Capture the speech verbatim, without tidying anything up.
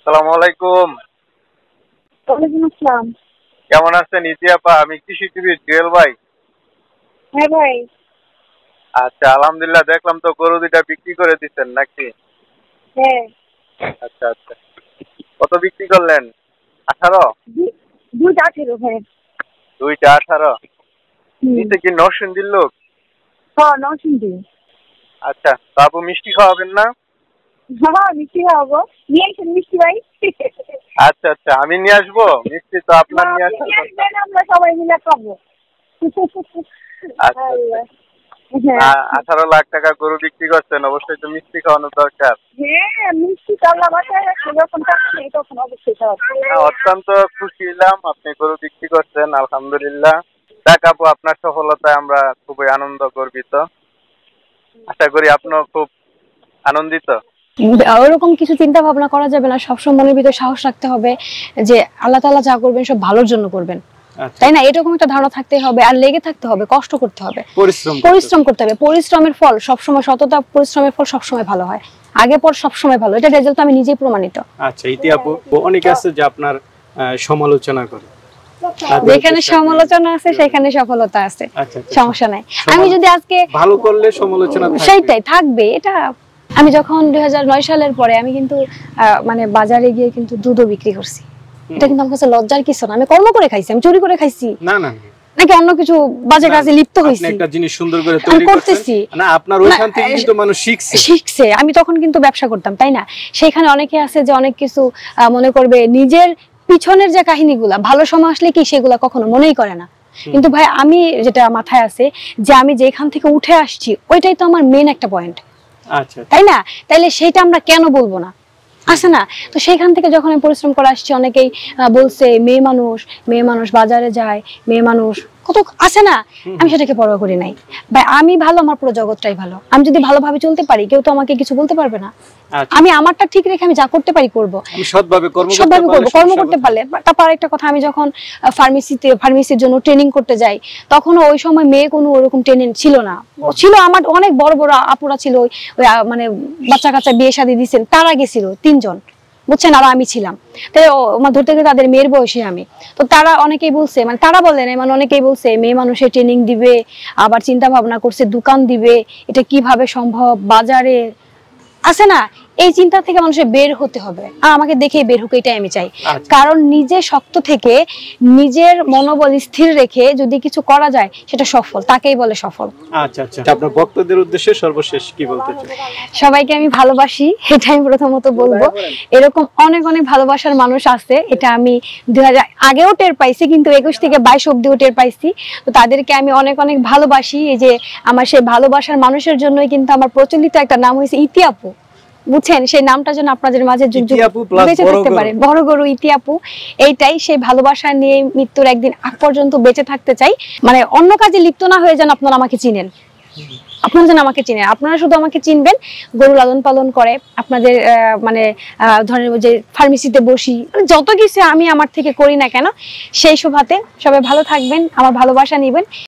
আসসালামু আলাইকুম। ওয়ালাইকুম আসসালাম। কেমন আছেন ইতি আপা? আমি কৃষি টিভির জুয়েল ভাই। হ্যাঁ ভাই। আচ্ছা, আলহামদুলিল্লাহ, দেখলাম তো গরু দুইটা বিক্রি করে দিচ্ছেন নাকি? হ্যাঁ। আচ্ছা আচ্ছা, কত বিক্রি করলেন? আঠারো? দু- দুইটা আঠেরো ভাই। দুইটা আঠারো? হুম। নিচে কি নরসিংদীর লোক? হ্যাঁ নরসিংদী। আচ্ছা, তো আপু মিষ্টি খাওয়াবেন না? হ্যাঁ মিষ্টি খাওয়াবো, নিয়ে আসেন মিষ্টি ভাই। আচ্ছা আচ্ছা, আমি নিয়ে আসবো মিষ্টি, তো আপনার হ্যাঁ, নিয়ে আপনি আসার নিয়ে কথা। আসবেন, আমরা সবাই মিলে খাবো। আচ্ছা আচ্ছা। আল্লাহ। হ্যাঁ। আ- আঠারো লাখ টাকা গরু বিক্রি করছেন, অবশ্যই তো মিষ্টি খাওয়ানো দরকার। হ্যাঁ মিষ্টি তো আল্লাহ বাসায় রাখছে, যখন থাকছে তখন অবশ্যই খাওয়াবো। না, অত্যন্ত খুশি হলাম আপনি গরু বিক্রি করছেন, আলহামদুলিল্লাহ। যাক আপু, আপনার সফলতায় আমরা খুবই আনন্দ গর্বিত। আশা করি আপনিও খুব আনন্দিত। ওরকম কিছু চিন্তা ভাবনা করা যাবে না, সবসময় মনের ভিতরে সাহস রাখতে হবে যে আল্লাহ তাআলা যা করবেন সব ভালোর জন্য করবেন, তাই না? এরকম একটা ধারণা থাকতে হবে, আর লেগে থাকতে হবে, কষ্ট করতে হবে, পরিশ্রম পরিশ্রম করতে হবে। পরিশ্রমের ফল সবসময়, সততা পরিশ্রমের ফল সবসময় ভালো হয়, আগে পর সবসময় ভালো। এটা রেজাল্ট আমি নিজেই প্রমাণিত। আচ্ছা ইতি আপু, অনেকে আছে যে আপনার সমালোচনা করে, যেখানে সমালোচনা আছে সেখানে সফলতা আছে, সমস্যা নাই। আমি যদি আজকে ভালো করলে সমালোচনা থাকবে, সেইটাই থাকবে। এটা আমি যখন দুই হাজার নয় সালের পরে আমি কিন্তু মানে বাজারে গিয়ে কিন্তু দুধও বিক্রি করছি। এটা কিন্তু আমার কাছে লজ্জার কিছু না। আমি কর্ম করে খাইছি, আমি চুরি করে খাইছি না, না নাকি অন্য কিছু বাজে কাজে লিপ্ত হইছি। আপনি একটা জিনিস সুন্দর করে তৈরি করতেছি না, আপনার ওইখান থেকে কিন্তু মানুষ শিখছে শিখছে আমি তখন কিন্তু ব্যবসা করতাম, তাই না? সেখানে অনেকে আছে যে অনেক কিছু মনে করবে, নিজের পিছনের যে কাহিনীগুলা, ভালো সময় আসলে কি সেগুলা কখনো মনেই করে না। কিন্তু ভাই আমি যেটা মাথায় আছে যে আমি যেখান থেকে উঠে আসছি ওইটাই তো আমার মেন একটা পয়েন্ট, আচ্ছা তাই না? তাইলে সেটা আমরা কেন বলবো না, আছে না? তো সেইখান থেকে যখন আমি পরিশ্রম করে আসছি, অনেকেই বলছে মেয়ে মানুষ, মেয়ে মানুষ বাজারে যায়, মেয়ে মানুষ কত আছে না, আমি সেটাকে পরোয়া করি নাই ভাই। আমি ভালো, আমার পুরো জগৎটাই ভালো। আমি যদি ভালোভাবে চলতে পারি, কেউ তো আমাকে কিছু বলতে পারবে না। আমি আমারটা ঠিক রেখে আমি যা করতে পারি করব, আমি সৎভাবে কর্ম সৎভাবে করব, কর্ম করতে পারলে। তারপর একটা কথা, আমি যখন ফার্মেসিতে ফার্মেসির জন্য ট্রেনিং করতে যাই, তখন ওই সময় মেয়ে কোনো ওরকম ট্রেনিং ছিল না। ছিল আমার অনেক বড় বড় আপুরা ছিল, ওই মানে বাচ্চা কাচ্চা বিয়ে শাদী দিয়েছেন, তারা গেছিল তিনজন, বুঝছেন? আর আমি ছিলাম, তাই আমার ধরতে গেলে তাদের মেয়ের বয়সী আমি। তো তারা অনেকেই বলছে, মানে তারা বলেন মানে অনেকেই বলছে মেয়ে মানুষের ট্রেনিং দিবে, আবার চিন্তা ভাবনা করছে দোকান দিবে, এটা কিভাবে সম্ভব, বাজারে আছে না? এই চিন্তা থেকে মানুষের বের হতে হবে, আর আমাকে দেখেই বের হোক, এটাই আমি চাই। কারণ নিজে শক্ত থেকে নিজের মনোবল স্থির রেখে যদি কিছু করা যায়, সেটা সফল, তাকেই বলে সফল। আচ্ছা আচ্ছা, আপনার বক্তব্যের উদ্দেশ্যে সর্বশেষ কি বলতে চান? সবাইকে আমি ভালোবাসি, এটা আমি প্রথমত বলবো। এরকম অনেক অনেক ভালোবাসার মানুষ আছে, এটা আমি দুই হাজার আগেও টের পাইছি, কিন্তু একুশ থেকে বাইশ অব্দিও টের পাইছি। তো তাদেরকে আমি অনেক অনেক ভালোবাসি। এই যে আমার সেই ভালোবাসার মানুষের জন্যই কিন্তু আমার প্রচলিত একটা নাম হয়েছে ইতি আপু, বুঝছেন? সেই নামটা যেন আপনাদের মাঝে যুগ যুগ বেঁচে থাকতে পারে, বড় গরু ইতি আপু। এইটাই সেই ভালোবাসা নিয়ে মৃত্যুর একদিন আগ পর্যন্ত বেঁচে থাকতে চাই। মানে অন্য কাজে লিপ্ত না হয়ে যেন আপনারা আমাকে চিনেন, আপনারা যেন আমাকে চিনেন। আপনারা শুধু আমাকে চিনবেন গরু লালন পালন করে, আপনাদের মানে ধরেন যে ফার্মেসিতে বসি, যত কিছু আমি আমার থেকে করি না কেন, সেই শোভাতে সবাই ভালো থাকবেন, আমার ভালোবাসা নিবেন।